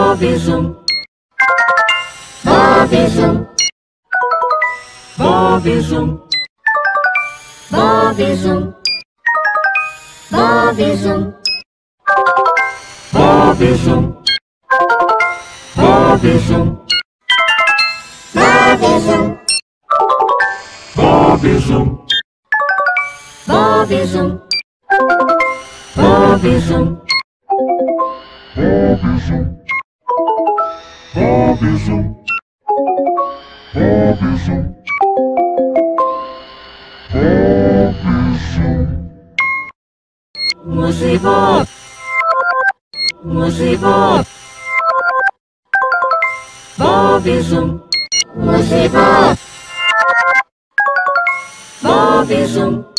Bobby Zoom. Bobby Zoom. Bobby Zoom. Bobby Zoom. Bobby Zoom. Bobby Zoom. Bobby Zoom. Bobby Zoom. Bobby Zoom. Bobby Zoom. Bobby Zoom. Bobby Zoom. Bobby Zoom. Bobby Zoom. Bobby Zoom. Musibob. Musibob. Bobby Zoom. Musibob. Bobby Zoom.